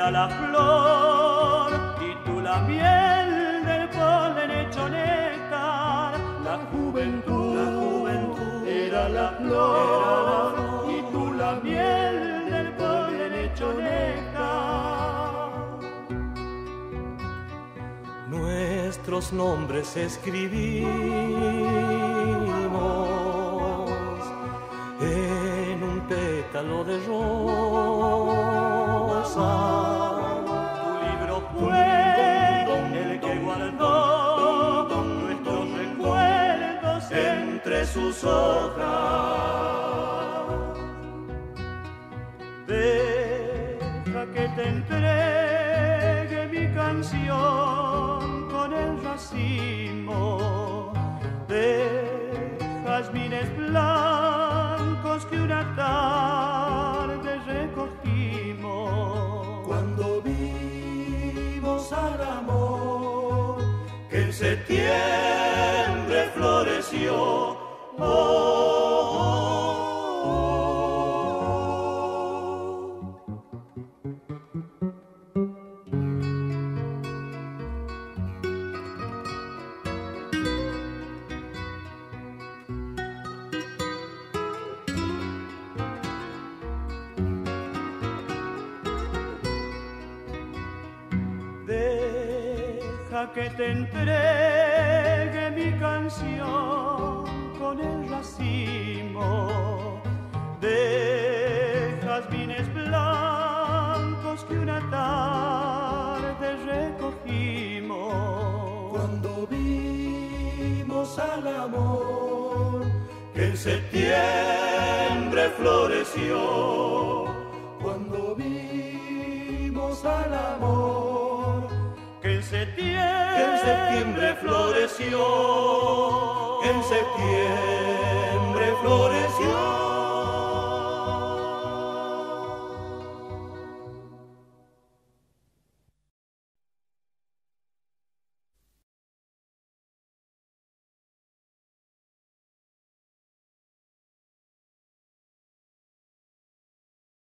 era la flor y tú la miel del polen hecho néctar. La juventud era la flor y tú la miel del polen hecho néctar. Nuestros nombres escribimos en un pétalo de rosa. Tu libro fue el que guardó nuestros recuerdos entre sus hojas. Deja que te entregue mi canción con el racimo de jazmines blancos que una tarde recogimos. Cuando vimos al amor que en septiembre floreció. Deja que te entregue mi canción con el racimo de jazmines blancos que una tarde recogimos. Cuando vimos al amor que en septiembre floreció. Cuando vimos al amor que en septiembre floreció. Que en septiembre floreció.